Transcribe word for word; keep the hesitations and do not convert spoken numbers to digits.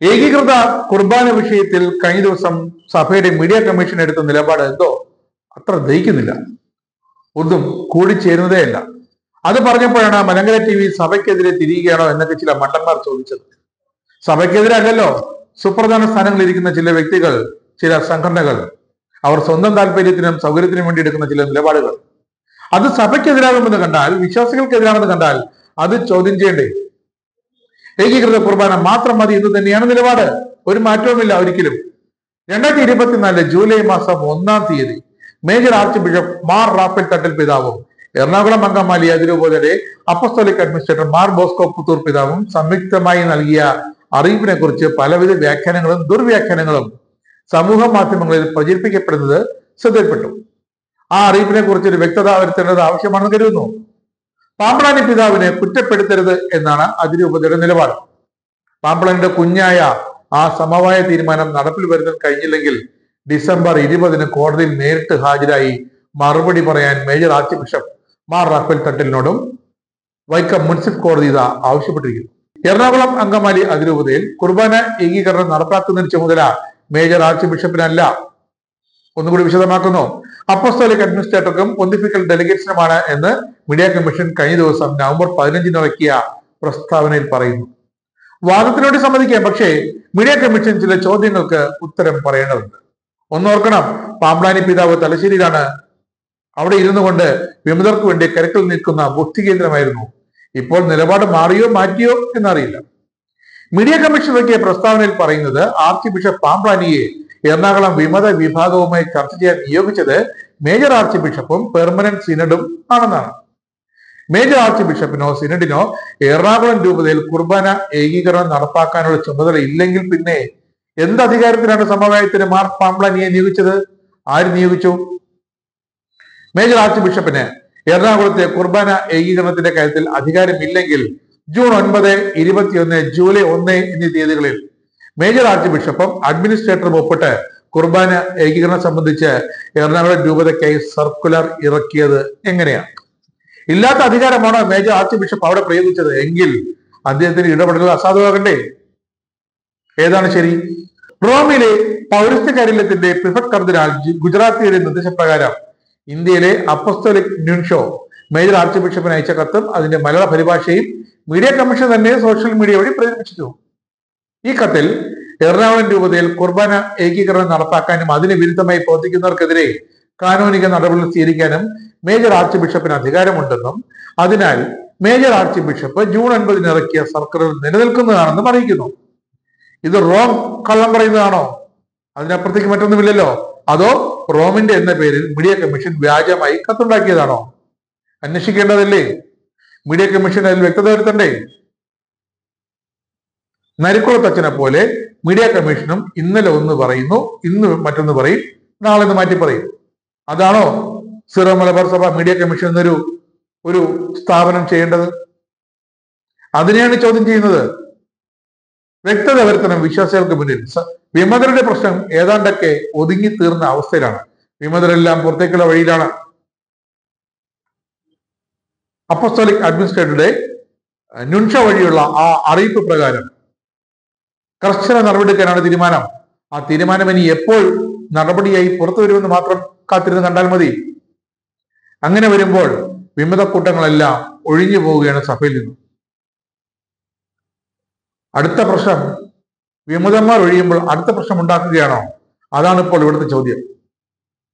ഏകീകൃത കുർബാന വിഷയത്തിൽ കഴിഞ്ഞ ദിവസം സഭയുടെ മീഡിയ കമ്മീഷൻ എടുത്ത നിലപാട് എന്തോ അത്ര ദഹിക്കുന്നില്ല, ഒന്നും കൂടിച്ചേരുന്നതേ അല്ല. അത് പറഞ്ഞപ്പോഴാണ് മലങ്കര ടി വി സഭയ്ക്കെതിരെ തിരിയുകയാണോ എന്നൊക്കെ ചില മണ്ടന്മാർ ചോദിച്ചത്. സഭയ്ക്കെതിരെ അല്ലല്ലോ, സുപ്രധാന സ്ഥാനങ്ങളിൽ ഇരിക്കുന്ന ചില വ്യക്തികൾ, ചില സംഘടനകൾ, അവർ സ്വന്തം താല്പര്യത്തിനും സൗകര്യത്തിനും വേണ്ടി എടുക്കുന്ന ചില നിലപാടുകൾ, അത് സഭയ്ക്കെതിരാകുമെന്ന് കണ്ടാൽ, വിശ്വാസികൾക്കെതിരാണെന്ന് കണ്ടാൽ അത് ചോദ്യം ചെയ്യണ്ടേ? ഏകീകൃത കുർബാന മാത്രം മതി എന്ന് തന്നെയാണ് നിലപാട്, ഒരു മാറ്റവുമില്ല ഒരിക്കലും. രണ്ടായിരത്തി ഇരുപത്തിനാല് ജൂലൈ മാസം ഒന്നാം തീയതി major archbishop Mar Raphael Thattil പിതാവും എറണാകുളം അങ്കമാലി അതിരൂപതയുടെ apostolic administrator Mar Bosco Puthur പിതാവും സംയുക്തമായി നൽകിയ അറിയിപ്പിനെ കുറിച്ച് പലവിധ വ്യാഖ്യാനങ്ങളും ദുർവ്യാഖ്യാനങ്ങളും സമൂഹ മാധ്യമങ്ങളിൽ പ്രചരിപ്പിക്കപ്പെടുന്നത് ശ്രദ്ധയിൽപ്പെട്ടു. ആ അറിയിപ്പിനെ കുറിച്ച് ഒരു വ്യക്തത വരുത്തേണ്ടത് ആവശ്യമാണെന്ന് കരുതുന്നു. പാമ്പ്ളാനി പിതാവിനെ കുറ്റപ്പെടുത്തരുത് എന്നാണ് അതിരൂപതയുടെ നിലപാട്. പാമ്പ്ളാനിയുടെ കുഞ്ഞായ ആ സമവായ തീരുമാനം നടപ്പിൽ വരുത്താൻ കഴിഞ്ഞില്ലെങ്കിൽ ഡിസംബർ ഇരുപതിന് കോടതിയിൽ നേരിട്ട് ഹാജരായി മറുപടി പറയാൻ major archbishop Mar Raphael തട്ടിലിനോടും വൈക്കം മുനിസിപ്പൽ കോടതി ഇതാ ആവശ്യപ്പെട്ടിരിക്കുന്നു. എറണാകുളം അങ്കമാലി അതിരൂപതയിൽ കുർബാന ഏകീകരണം നടപ്പാക്കുന്നതിന് ചുമതല മേജർ ആർച്ച് ബിഷപ്പിനല്ല. ഒന്നുകൂടി വിശദമാക്കുന്നു. അപ്പസ്തോലിക് അഡ്മിനിസ്ട്രേറ്റർക്കും പൊന്തിഫിക്കൽ ഡെലിഗേറ്റ്സിനുമാണ് എന്ന് മീഡിയ കമ്മീഷൻ കഴിഞ്ഞ ദിവസം നവംബർ പതിനഞ്ചിന് ഇറക്കിയ പ്രസ്താവനയിൽ പറയുന്നു. വാദത്തിനോട് സമ്മതിക്കാം, പക്ഷേ മീഡിയ കമ്മീഷൻ ചില ചോദ്യങ്ങൾക്ക് ഉത്തരം പറയേണ്ടതുണ്ട്. ഒന്നോർക്കണം, പാമ്പ്ളാനി പിതാവ് തലശ്ശേരിയിലാണ്. അവിടെ ഇരുന്നു കൊണ്ട് വിമതർക്ക് വേണ്ടി കരുക്കൾ നിൽക്കുന്ന ബുദ്ധി കേന്ദ്രമായിരുന്നു. ഇപ്പോൾ നിലപാട് മാറിയോ മാറ്റിയോ എന്നറിയില്ല. മീഡിയ കമ്മീഷൻ ഇറക്കിയ പ്രസ്താവനയിൽ പറയുന്നത് ആർച്ച് ബിഷപ്പ് പാമ്പ്ളാനിയെ എറണാകുളം വിമത വിഭാഗവുമായി ചർച്ച ചെയ്യാൻ നിയോഗിച്ചത് മേജർ ആർച്ച് ബിഷപ്പും പെർമനന്റ് സിനഡും ആണെന്നാണ്. മേജർ ആർച്ച് ബിഷപ്പിനോ സിനഡിനോ എറണാകുളം രൂപതയിൽ കുർബാന ഏകീകരണം നടപ്പാക്കാനുള്ള ചുമതല ഇല്ലെങ്കിൽ പിന്നെ എന്ത് അധികാരത്തിലാണ് സമവായത്തിന് മാർ പാമ്പ്ളാനിയെ നിയോഗിച്ചത്? ആര് നിയോഗിച്ചു? മേജർ ആർച്ച് ബിഷപ്പിന് എറണാകുളത്തെ കുർബാന ഏകീകരണത്തിന്റെ കാര്യത്തിൽ അധികാരമില്ലെങ്കിൽ ജൂൺ ഒൻപത്, ഇരുപത്തിയൊന്ന്, ജൂലൈ ഒന്ന് എന്നീ തീയതികളിൽ മേജർ ആർച്ച് ബിഷപ്പും അഡ്മിനിസ്ട്രേറ്ററും ഒപ്പിട്ട് കുർബാന ഏകീകരണം സംബന്ധിച്ച് എറണാകുളം രൂപതയ്ക്കായി സർക്കുലർ ഇറക്കിയത് എങ്ങനെയാണ്? ഇല്ലാത്ത അധികാരമാണോ മേജർ ആർച്ച് ബിഷപ്പ് അവിടെ പ്രയോഗിച്ചത്? എങ്കിൽ അദ്ദേഹത്തിന് ഇടപെടൽ അസാധുവാകണ്ടേ? ഏതാണ് ശരി? റോമിലെ പൗരസ്ത്യ കാര്യത്തിന്റെ പ്രിഫക്ട് കർദിനാൾ ഗുജറാത്തിയുടെ നിർദ്ദേശപ്രകാരം ഇന്ത്യയിലെ അപ്പസ്തോലിക് ന്യൂൻഷോ മേജർ ആർച്ച് ബിഷപ്പിന് അയച്ച കത്തും അതിന്റെ മലയാള പരിഭാഷയും മീഡിയ കമ്മീഷൻ തന്നെ സോഷ്യൽ മീഡിയ വഴി പ്രചരിപ്പിച്ചു. ഈ കത്തിൽ എറണാകുളം രൂപതയിൽ കുർബാന ഏകീകരണം നടപ്പാക്കാനും അതിന് വിരുദ്ധമായി പ്രവർത്തിക്കുന്നവർക്കെതിരെ കാനോനിക നടപടികൾ സ്വീകരിക്കാനും മേജർ ആർച്ച് ബിഷപ്പിന് അധികാരമുണ്ടെന്നും അതിനാൽ മേജർ ആർച്ച് ബിഷപ്പ് ജൂൺ ഒൻപതിന് ഇറക്കിയ സർക്കുലർ നിലനിൽക്കുന്നതാണെന്നും അറിയിക്കുന്നു. ഇത് റോം കള്ളം പറയുന്നതാണോ? അതിനപ്പുറത്തേക്ക് മറ്റൊന്നുമില്ലല്ലോ. അതോ റോമിന്റെ എന്ന പേരിൽ മീഡിയ കമ്മീഷൻ വ്യാജമായി കത്തുണ്ടാക്കിയതാണോ? അന്വേഷിക്കേണ്ടതല്ലേ? മീഡിയ കമ്മീഷൻ അതിൽ വ്യക്തത വരുത്തണ്ടേ? നരിക്കുളത്തച്ഛനെ പോലെ മീഡിയ കമ്മീഷനും ഇന്നലെ ഒന്ന് പറയുന്നു, ഇന്ന് മറ്റൊന്ന് പറയും, നാളെ ഒന്ന് മാറ്റി പറയും. അതാണോ സിറോ മലബാർ സഭ മീഡിയ കമ്മീഷൻ എന്നൊരു ഒരു സ്ഥാപനം ചെയ്യേണ്ടത്? അതിനെയാണ് ചോദ്യം ചെയ്യുന്നത്. വ്യക്തത വരുത്തണം വിശ്വാസികൾക്ക് മുന്നിൽ. വിമതരുടെ പ്രശ്നം ഏതാണ്ടൊക്കെ ഒതുങ്ങി തീർന്ന അവസ്ഥയിലാണ്. വിമതരെല്ലാം പുറത്തേക്കുള്ള വഴിയിലാണ്. അപ്പസ്തോലിക് അഡ്മിനിസ്ട്രേറ്ററുടെ ന്യൂൻഷ വഴിയുള്ള ആ അറിയിപ്പ് പ്രകാരം കർശന നടപടിയെടുക്കാനാണ് തീരുമാനം. ആ തീരുമാനം ഇനി എപ്പോൾ നടപടിയായി പുറത്തു വരുമെന്ന് മാത്രം കാത്തിരുന്ന് കണ്ടാൽ മതി. അങ്ങനെ വരുമ്പോൾ വിമത കൂട്ടങ്ങളെല്ലാം ഒഴിഞ്ഞു പോവുകയാണ് സഭയിൽ നിന്നും. അടുത്ത പ്രശ്നം വിമതന്മാർ ഒഴിയുമ്പോൾ അടുത്ത പ്രശ്നം ഉണ്ടാക്കുകയാണോ? അതാണ് ഇപ്പോൾ ഇവിടുത്തെ ചോദ്യം.